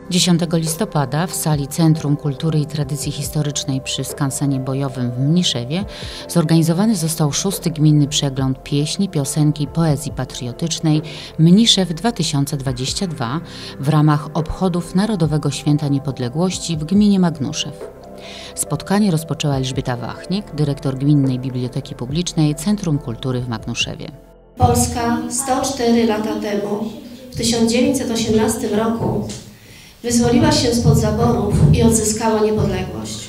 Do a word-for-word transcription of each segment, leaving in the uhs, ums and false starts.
dziesiątego listopada w sali Centrum Kultury i Tradycji Historycznej przy skansenie bojowym w Mniszewie zorganizowany został szósty gminny przegląd pieśni, piosenki i poezji patriotycznej Mniszew dwa tysiące dwadzieścia dwa w ramach obchodów Narodowego Święta Niepodległości w gminie Magnuszew. Spotkanie rozpoczęła Elżbieta Wachnik, dyrektor Gminnej Biblioteki Publicznej Centrum Kultury w Magnuszewie. Polska sto cztery lata temu, w tysiąc dziewięćset osiemnastym roku, wyzwoliła się spod zaborów i odzyskała niepodległość.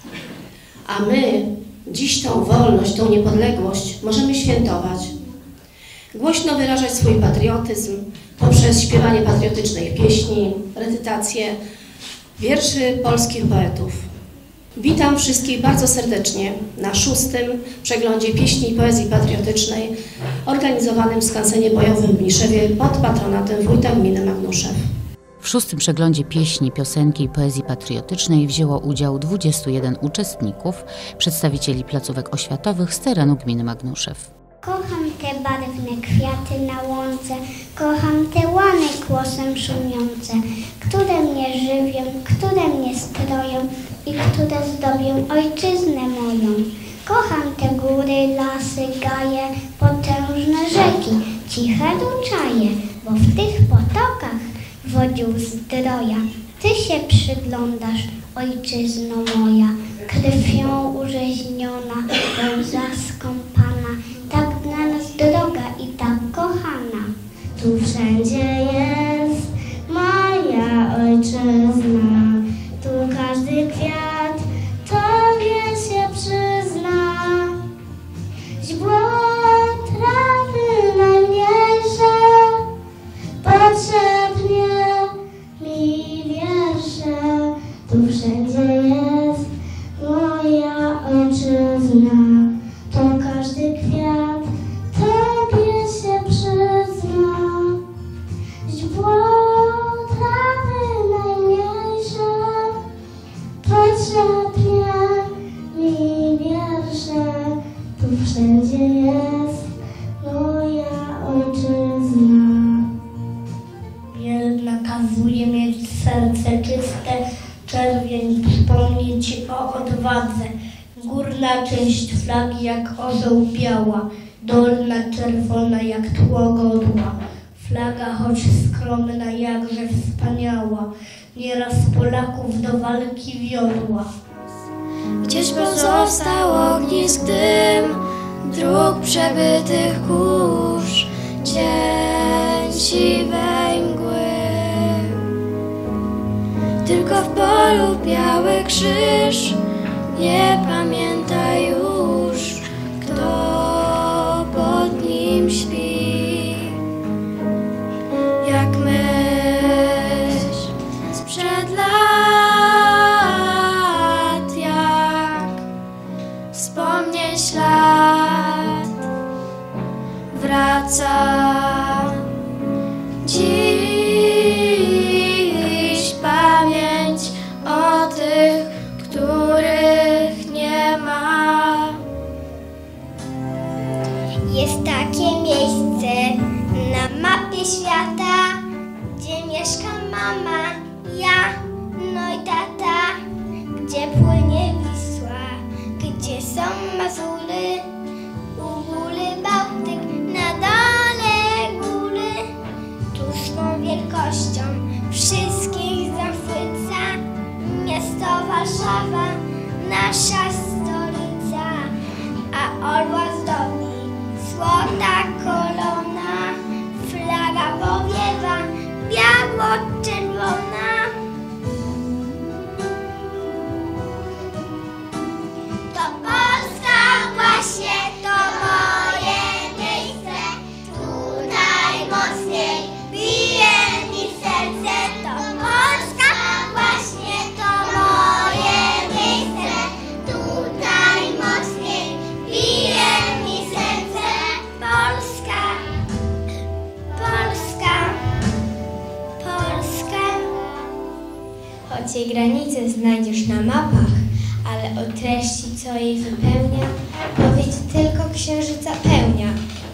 A my dziś tą wolność, tą niepodległość możemy świętować. Głośno wyrażać swój patriotyzm poprzez śpiewanie patriotycznych pieśni, recytację wierszy polskich poetów. Witam wszystkich bardzo serdecznie na szóstym przeglądzie pieśni i poezji patriotycznej organizowanym w skansenie bojowym w Mniszewie pod patronatem wójta gminy Magnuszew. W szóstym przeglądzie pieśni, piosenki i poezji patriotycznej wzięło udział dwudziestu jeden uczestników, przedstawicieli placówek oświatowych z terenu gminy Magnuszew. Kocham te barwne kwiaty na łące, kocham te łany głosem szumiące, które mnie żywią, które mnie stroją i które zdobią ojczyznę moją. Kocham te góry, lasy, gaje, potężne rzeki, ciche ruczaje, bo w tych potokach wodził zdroja. Ty się przyglądasz, ojczyzno moja, krwią urzeźniona, łza skąpana, tak dla nas droga i tak kochana. Tu wszędzie jest moja ojczyzna, tu każdy kwiat Tobie się przyzna. Źdźbło trawy najmniejsze, potrzebnie mi wiersze. Tu wszędzie jest moja ojczyzna, to każdy kwiat Tobie się przyzna. Źdźbło trawy najmniejsze, potrzebnie mi wiersze. Tu wszędzie jest moja ojczyzna. Biel nakazuje mieć serce czyste, czerwień przypomni Ci o odwadze. Górna część flagi jak orzeł biała, dolna czerwona jak tło godła. Flaga choć skromna, jakże wspaniała, nieraz Polaków do walki wiodła. Gdzieś pozostał ognisk dym, dróg przebytych kurz, cień siwej mgły. Tylko w polu biały krzyż, nie pamięta już, kto pod nim śpi. Jak myśl sprzed lat, jak wspomnień ślad wraca dziś pamięć o tych, których nie ma. Jest takie miejsce na mapie świata, gdzie mieszka mama, ja, no i tata, gdzie płynie Wisła, gdzie są Mazury, u góry Bałtyk, na dole góry. Tu swą wielkością wszystkich zachwyca miasto Warszawa, nasza stolica, a orła zdobi złota kolona, flaga powiewa biało-czerwona. To Polska właśnie, to moje miejsce, tutaj mocniej bije mi serce. To Polska właśnie, to moje miejsce, tutaj mocniej bije mi serce. Polska, Polska, Polska. Choć jej granice znajdziesz na mapach, ale o treści, co jej wypełnia, powiedz tylko księżyca pełnia.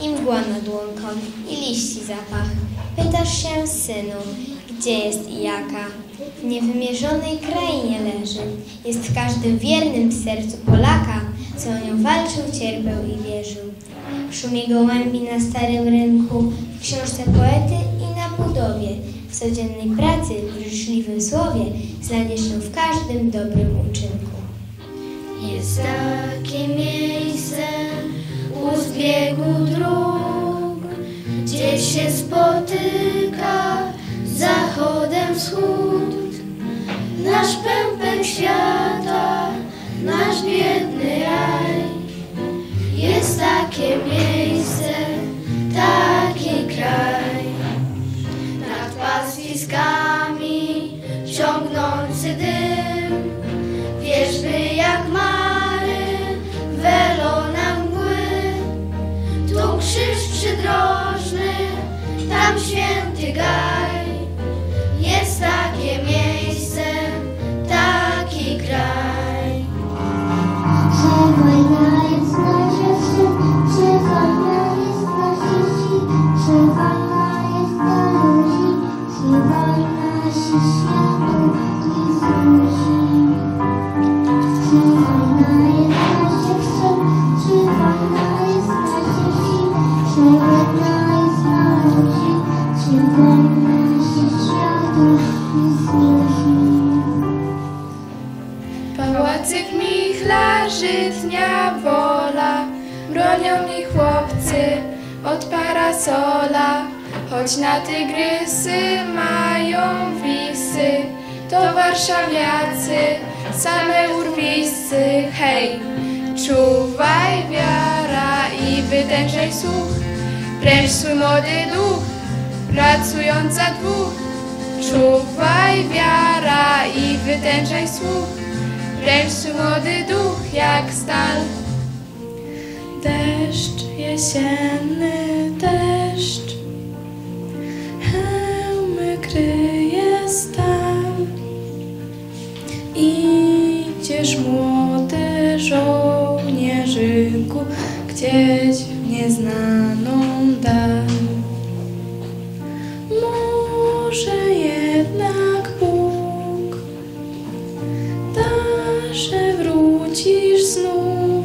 i mgła nad łąką, i liści zapach. Pytasz się, synu, gdzie jest i jaka? W niewymierzonej krainie leży. Jest każdym wiernym w sercu Polaka, co o nią walczył, cierpiał i wierzył. W szumie gołębi na starym rynku, w książce poety i na budowie, w codziennej pracy, w życzliwym słowie znajdziesz ją w każdym dobrym uczynku. Jest takie miejsce u zbiegu dróg, gdzie się spotyka zachodem wschód. Nasz pępek świata, nasz biedny raj. Jest takie miejsce, taki kraj. Nad pastwiskami ciągnący dym, wierzby jak mary, welona mgły. Tu krzyż przydrożny, tam święty gaj. Jest takie miejsce, taki kraj. Czy wojna jest na dzieci, czy wojna jest na dzieci, czy wojna jest na ludzi, czy wojna się światu nie znudzi. Czy wojna jest na dzieci, czy wojna jest na dzieci, czy wojna jest na ludzi, czy wojna się światu nie znudzi. Pałacyk Michla, Żytnia, Wola, bronią mi chłopcy od parasola. Choć na tygrysy mają wisy, to warszawiacy, same urwisy. Hej, czuwaj wiara i wytężaj słuch, pręż swój młody duch, pracując za dwóch. Czuwaj wiara i wytężaj słuch, pręż swój młody duch jak stal. Deszcz jesienny, deszcz, hełmy kryje stal. Idziesz, młody żołnierzyku, gdzieś w nieznaną dal. Może jednak Bóg da, że wrócisz znów,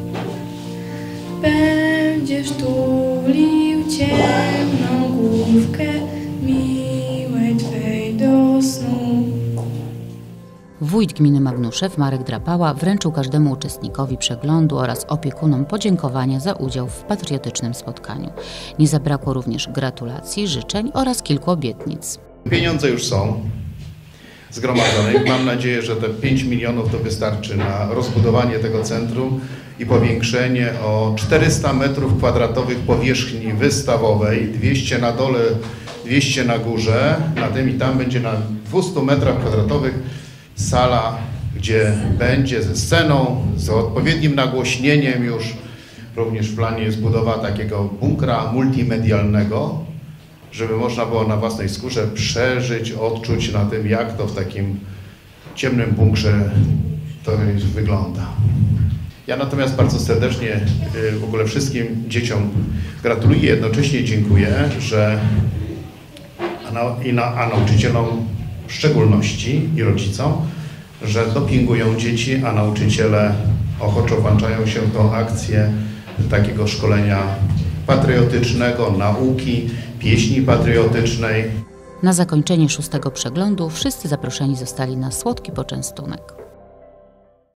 będziesz tulił ciemną główkę miłej twej do snu. Wójt gminy Magnuszew Marek Drapała wręczył każdemu uczestnikowi przeglądu oraz opiekunom podziękowania za udział w patriotycznym spotkaniu. Nie zabrakło również gratulacji, życzeń oraz kilku obietnic. Pieniądze już są zgromadzone. Mam nadzieję, że te pięć milionów to wystarczy na rozbudowanie tego centrum i powiększenie o czterysta metrów kwadratowych powierzchni wystawowej, dwieście na dole, dwieście na górze. Na tym i tam będzie na dwustu metrach kwadratowych sala, gdzie będzie ze sceną, z odpowiednim nagłośnieniem już. Również w planie jest budowa takiego bunkra multimedialnego, żeby można było na własnej skórze przeżyć, odczuć na tym, jak to w takim ciemnym bunkrze to wygląda. Ja natomiast bardzo serdecznie w ogóle wszystkim dzieciom gratuluję, jednocześnie dziękuję, że i na, a nauczycielom w szczególności i rodzicom, że dopingują dzieci, a nauczyciele ochoczo włączają się w tą akcję takiego szkolenia patriotycznego, nauki, pieśni patriotycznej. Na zakończenie szóstego przeglądu wszyscy zaproszeni zostali na słodki poczęstunek.